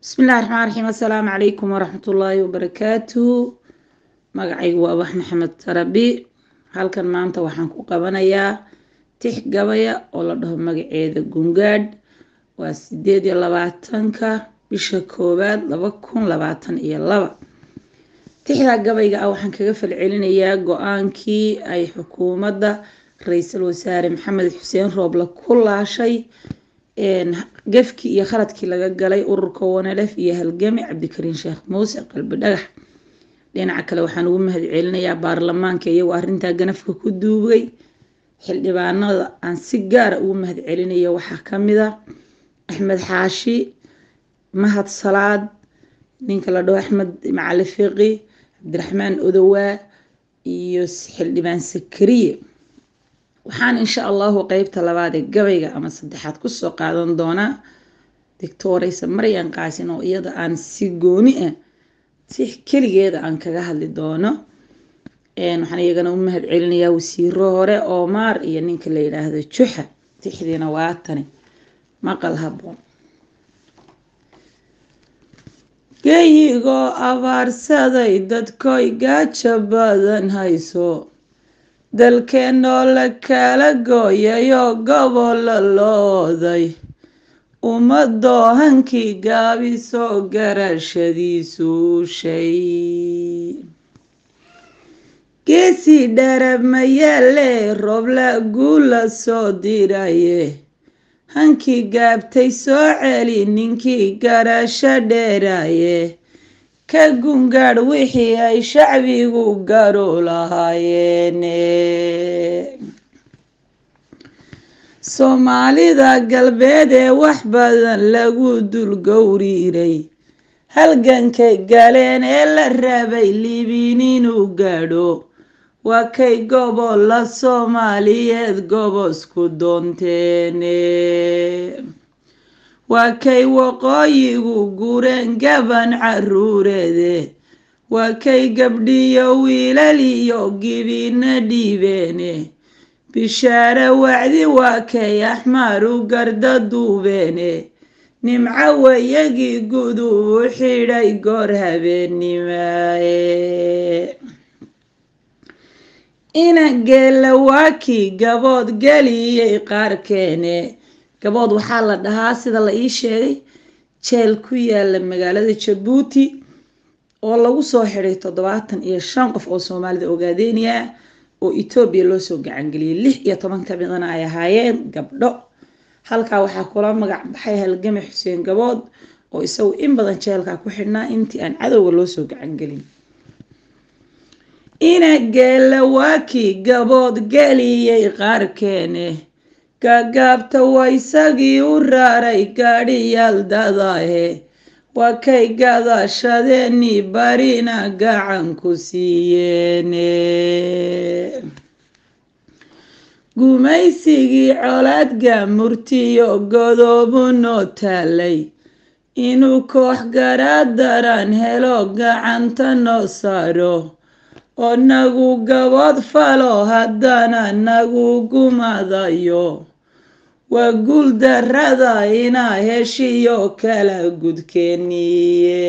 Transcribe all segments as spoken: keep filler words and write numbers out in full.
بسم الله الرحمن الرحيم. السلام عليكم ورحمة الله وبركاته. مقعي وأبح محمد تربي. halkan maanta waxaan ku qabanayaa tix gabaya oo la dhaho magaceeda gungaadh waa sideed iyo labaatanka bisha koowaad laba kun labaatan iyo laba. tixda gabayga ah waxaan kaga falcelinayaa go-aankii ay xukuumadda ra'iisul wasaare maxamed xuseen rooble ku laashay gafkii iyo khaladkii laga galay ururka wanalef iyo halgami cabdikariin sheekh muuse qalbi dhagax. dhinaca kale waxaan ugu mahad celinayaa baarlamaanka iyagoo arrintaa ganafka ku duubay. xildhibaanada aan si gaar ah ugu mahad celinayo waxaa ka mid ah axmed xaashi, mahad salaad, ninka la dhaho axmed macali fiqi, cabdiraxmaan odowaa iyo xildhibaan sakariye. waxaan insha allahu qeybta labaad ee gabayga ama saddexaad kusoo qaadan doonaa doctoraysa maryan qaasin oo iyada aan si gooni ah si keligeeda aan kaga hadli doono. waxaan iyagana u mahad celinayaa wasiiro hore Omar iyo ninka la yiraahdo Juxa. tixdiina waa tani maqal haboon. geeyigoo abaarsaday dadkoy gaajo badan hayso, dalkeenoo la kala gooyayoo gobollo looday, ummadoo hankii gaabisoo garashadiisu shay. geesii dharab mayaale rooble guula soo diraye, hankii gaabtay soo celi ninkii garasho dheeraye, ka gungaadh wixii ay shacbigu garu lahaayeene. soomaalida galbeed ee wax badan lagu dul gowriiray, halgankay galeen ee la rabay libiin inuu gaadho, waa kay gobolla soomaaliyeed gobosku doonteene. waa kay waqooyigu gureen gaban caruureede, waa kay gabdhiyo wiilaliyo gibiina dhiibeene, bishaare wacdi waa kay axmaaru garda duubeene, nimco wayagii gudub u xidhay goor habeennimaaye. inageela waa kii gabood geliyey qaarkeene. gabood waxaa la dhahaa sida la ii sheegay jeel ku yaala magaalada Jabuuti oo lagu soo xidhay toddobaatan iyo shan qof oo Soomaalida ogaadeynaya oo Itoobiya loo soo gacan geliyay. lix iyo toban ka midana ay ahaayeen gabdho. halkaa waxaa kula magac baxay halgami xuseen gabood oo isagu in badan jeelka ku xidhnaa intii aan cadowga loo soo gacan gelin. inageela waa kii gabood geliyey qaarkeene, gaagaabta waa isagii u raaray gaadhiyaal dadahe, waa kay gadashadeenii barina gacan ku siiyeene. gumaysigii colaadga murtiyo godoobu noo taalay, inuu koox garaadaran helo gacanta noo saaro, oo nagu gabood falo haddana nagu gumadayo, waa guul darrada inaa heshiyo kala gudkeeniye.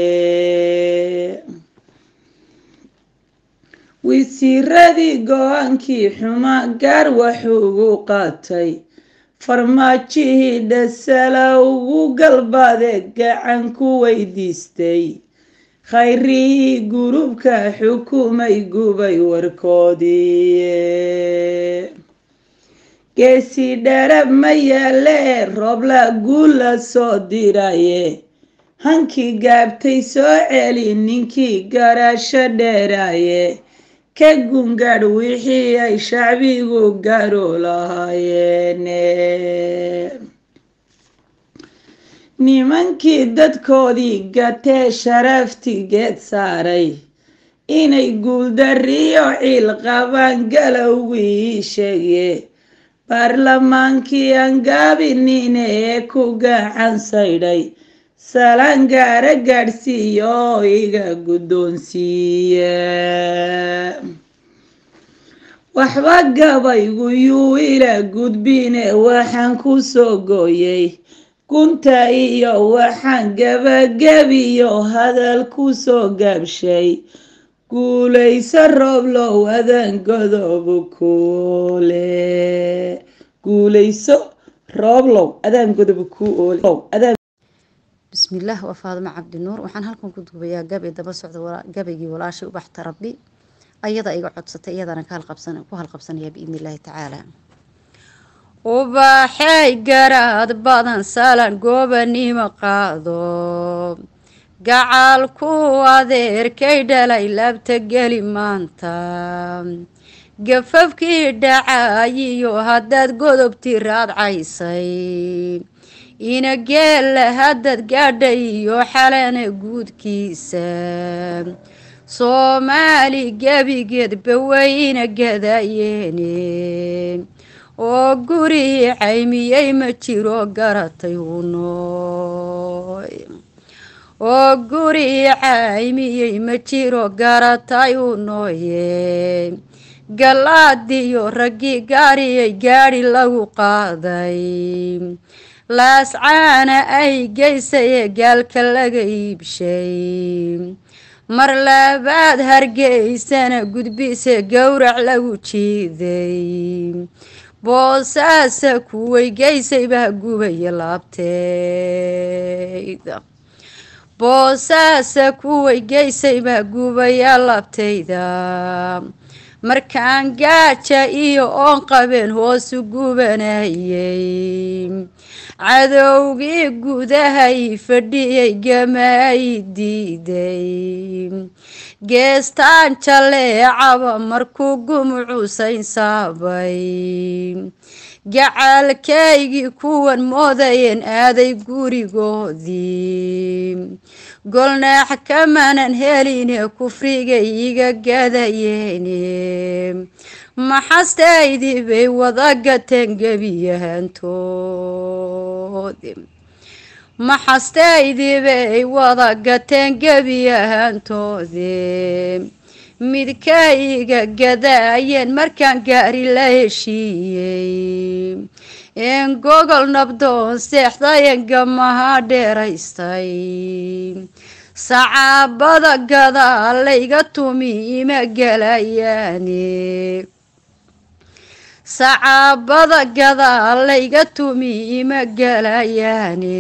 wasiiradii go-aankii xuma gaar waxuu ugu qaatay, farmaajihii dhasala ugu galbaade gacan ku weydiistay, khayrihii gurubka xukumay gubay warkoodiiye. geesii dharab mayaale rooble guula soo diraye, hankii gaabtay soo celi ninkii garasho dheeraye, ka gungaadh wixii ay shacbigu garu lahaayeene. nimankii dadkoodii gatee sharaftigeed saaray, inay guuldariyo ciil qabaan galowgii sheege, baarlamaankii aan gaabinine ee ku gacan saydhay, salaan gaara gaadhsiiya oo iga guddoonsiiya. waxba gabaygu yuu ila gudbine waxaan ku soo gooyey gunta iyo waxaan gabagabiyo hadal ku soo gaabshay guulayso rooblow adaan godobo kuole guulayso rooblow adaan godobo ku oole بسم الله وفاطمة عبد النور وحن هلكم كنت بيا جابي دبا سعد ولا جابي ولاشي وبح تربي أيضا يقعد ست أيضا أنا كهالقبسنة كهالقبسنة بإذن الله تعالى وبحي جراد بدن سالن جوبني مقاضو جعل كوادر كيدا ليلة بتجلي مانتا جففكي دعايو هدد قدب تيراد عيسي ina geella haddad gaadhayo xalana guudkiisa soomaali gebigeedba wayna gadayeene oo gurihii caymiyey ma jiro garatay unooy oo gurihii caymiyey ma jiro garatay unooye galaadiyo raggii gaariyay gaadhi lagu qaaday laascaana ay geysayee gaalka laga iibshay mar labaad hargeysana gudbise gowrac lagu jiiday boosaasa kuway geysay baa gubaya laabtayda boosaasa kuway geysay baa gubaya laabtayda markaan gaaja iyo oon qabeen hoosu gubanayay cadowgii gudahay fadhiyay gamay diiday geestaan jaleecaba markuu gumucusayn saabay gacaalkaygii kuwan moodayeen aaday gurigoodii golnaax kamanan heline kufrigay iga gadayeene maxastaydii bay wada gateen gebiyahantoodi maxastaydii bay wada gateen gebiyahantoodi midkayga gadaayeen markaan gaari la heshiiyey een gogol nabdoon seexdayen gamaha dheeraystay sacaabada gadaa layga tumi ima galayaane sacaabada gadaa layga tumi ima galayaane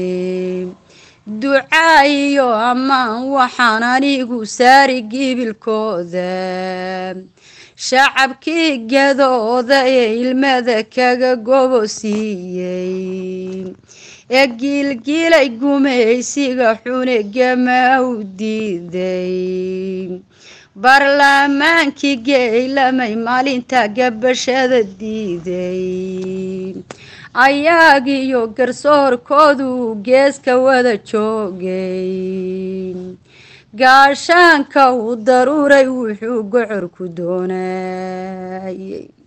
ducaayo ammaan waxaan anigu saari gibilkooda shacabkii gadooda ee ilmada kaga gobo siiyey ee giilgiilay gumaysiga xune gamaa u diiday baarlamaankii geylamay maalinta gabashada diiday ayaagiyo garsoorkoodu geeska wada joogay gaashaanka u daruuray wuxuu gocorku doonayay